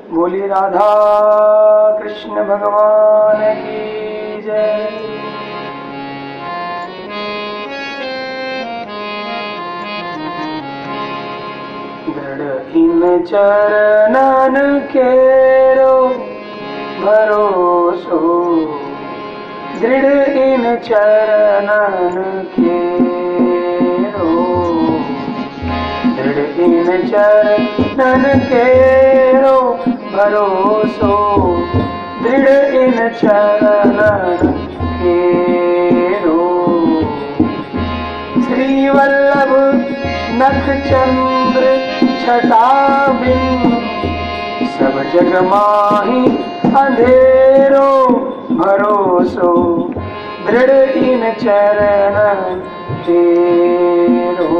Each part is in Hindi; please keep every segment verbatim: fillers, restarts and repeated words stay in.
बोली राधा कृष्ण भगवान की जय। दृढ़ इन चरणन केरो भरोसो, दृढ़ इन चरणन केरो, दृढ़ इन चरणन केरो भरोसो, दृढ़ इन चरणन केरो। श्री वल्लभ नख चंद्र छटा बिन, सब जग माही अंधेरो भरोसो, दृढ़ इन चरणन केरो।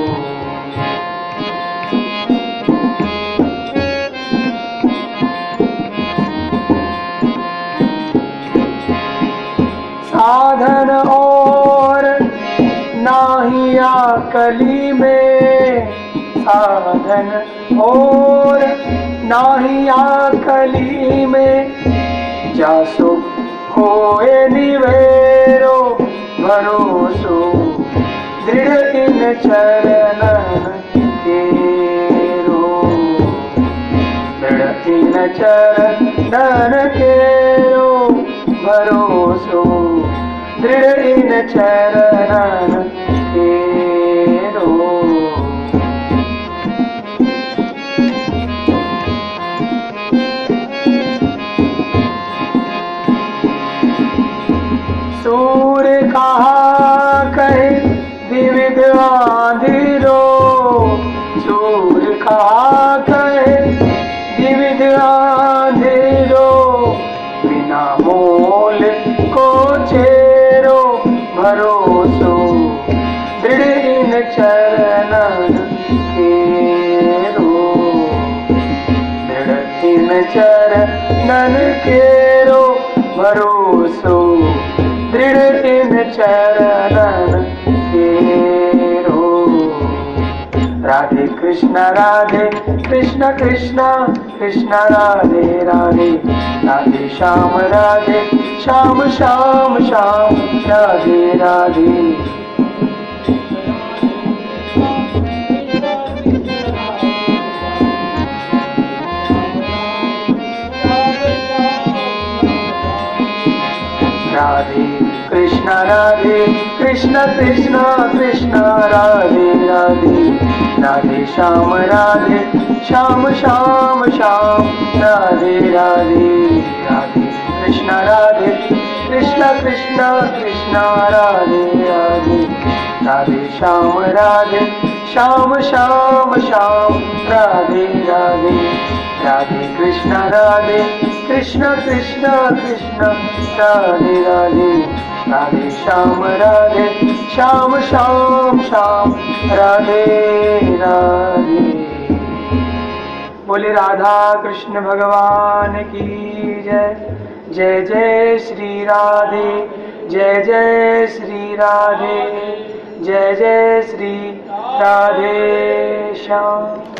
साधन और नाहिया कली में, साधन और नाहिया कली में, जासो होए निवेरो भरोसो, दृढ़ इन चरणन केरो, दृढ़ इन चरणन केरो भरोसो, दृढ़ इन चरणन केरो। सूर्य कहा कहे विविध आंधिरो, सूर्य कहा कहे विविध आंधिरो, बिना मोल को चेरो भरोसो, दृढ़ इन चरणन केरो, दृढ़ इन चरणन केरो भरोसो, दृढ़ इन चरणन केरो। राधे कृष्ण राधे कृष्ण कृष्ण कृष्ण राधे राधे, राधे श्याम राधे श्याम श्याम श्याम राधे राधे। राधे कृष्ण राधे कृष्ण कृष्ण कृष्ण राधे राधे, राधे श्याम राधे श्याम श्याम श्याम राधे राधे। राधे कृष्ण राधे कृष्ण कृष्ण कृष्ण राधे राधे, राधे श्याम राधे श्याम श्याम श्याम राधे राधे। राधे कृष्ण राधे कृष्ण कृष्ण कृष्ण राधे राधे, राधे श्याम राधे श्याम श्याम श्याम राधे राधे। बोले राधा कृष्ण भगवान की जय। जय जय श्री राधे, जय जय श्री राधे, जय जय श्री राधे श्याम।